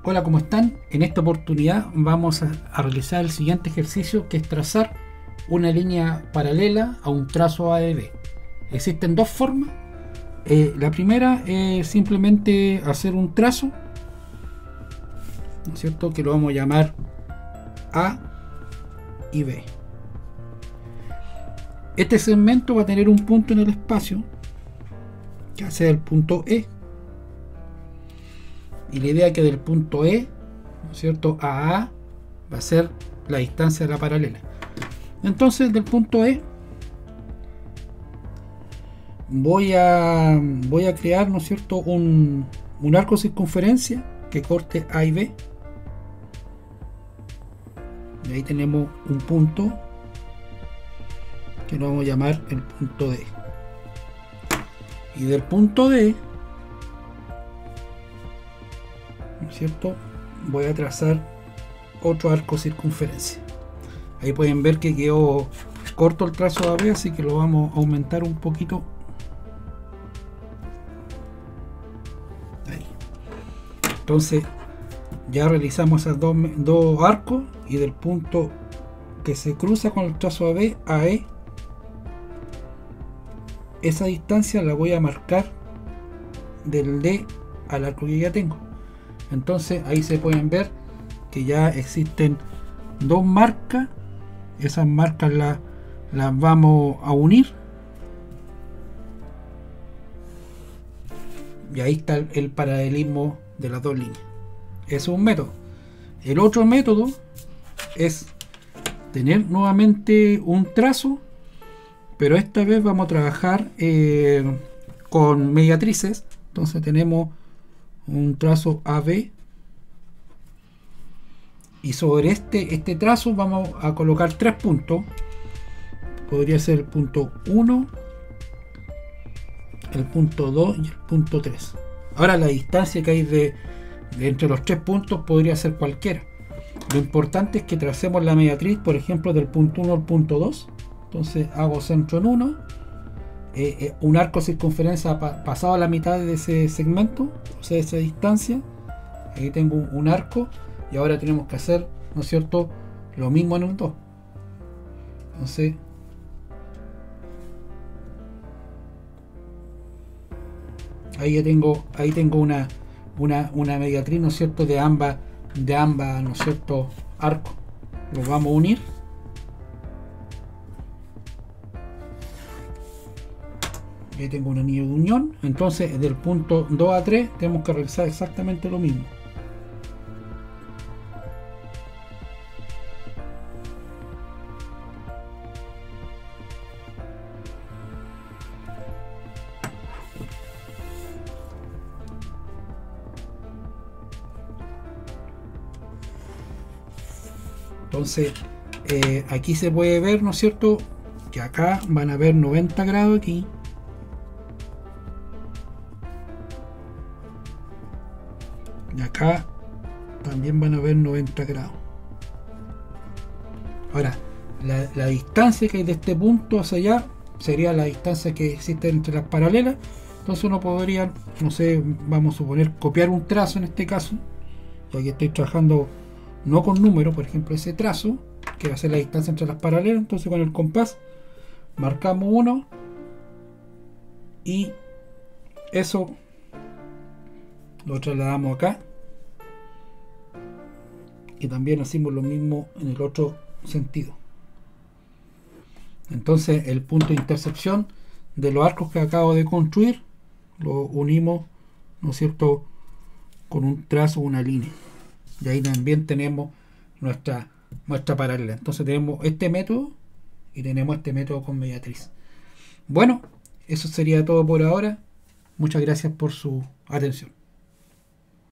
Hola, ¿cómo están? En esta oportunidad vamos a realizar el siguiente ejercicio, que es trazar una línea paralela a un trazo AEB. Existen dos formas. La primera es simplemente hacer un trazo, ¿no es cierto?, que lo vamos a llamar A y B. Este segmento va a tener un punto en el espacio, que va a ser el punto E. Y la idea es que del punto E, ¿no es cierto?, a A va a ser la distancia de la paralela. Entonces, del punto E voy a crear, ¿no es cierto?, un arco de circunferencia que corte A y B. Y ahí tenemos un punto que lo vamos a llamar el punto D. Y del punto D, ¿no es cierto?, voy a trazar otro arco de circunferencia. Ahí pueden ver que quedó corto el trazo AB, así que lo vamos a aumentar un poquito. Ahí. Entonces ya realizamos esos dos arcos, y del punto que se cruza con el trazo AB a E, esa distancia la voy a marcar del D al arco que ya tengo. Entonces ahí se pueden ver que ya existen dos marcas. Esas marcas las vamos a unir, y ahí está el paralelismo de las dos líneas. Ese es un método. El otro método es tener nuevamente un trazo, pero esta vez vamos a trabajar con mediatrices. Entonces tenemos un trazo AB, y sobre este trazo vamos a colocar tres puntos. Podría ser el punto 1, el punto 2 y el punto 3. Ahora, la distancia que hay de entre los tres puntos podría ser cualquiera. Lo importante es que tracemos la mediatriz, por ejemplo, del punto 1 al punto 2. Entonces hago centro en 1, un arco de circunferencia pasado a la mitad de ese segmento, o sea, de esa distancia. Aquí tengo un arco, y ahora tenemos que hacer, ¿no es cierto?, lo mismo en el 2. Entonces ahí tengo una mediatriz, ¿no es cierto?, de ambas, ¿no es cierto?, arcos. Los vamos a unir. Ahí tengo un anillo de unión. Entonces, del punto 2 a 3 tenemos que realizar exactamente lo mismo. Entonces aquí se puede ver, ¿no es cierto?, que acá van a ver 90 grados aquí, y acá también van a ver 90 grados. Ahora, la distancia que hay de este punto hacia allá sería la distancia que existe entre las paralelas. Entonces uno podría, no sé, vamos a suponer, copiar un trazo en este caso, ya que estoy trabajando no con números. Por ejemplo, ese trazo que va a ser la distancia entre las paralelas. Entonces con el compás marcamos uno, y eso lo trasladamos acá, y también hacemos lo mismo en el otro sentido. Entonces el punto de intersección de los arcos que acabo de construir lo unimos, ¿no es cierto?, con un trazo, una línea, y ahí también tenemos nuestra paralela. Entonces tenemos este método y tenemos este método con mediatriz. Bueno, eso sería todo por ahora. Muchas gracias por su atención.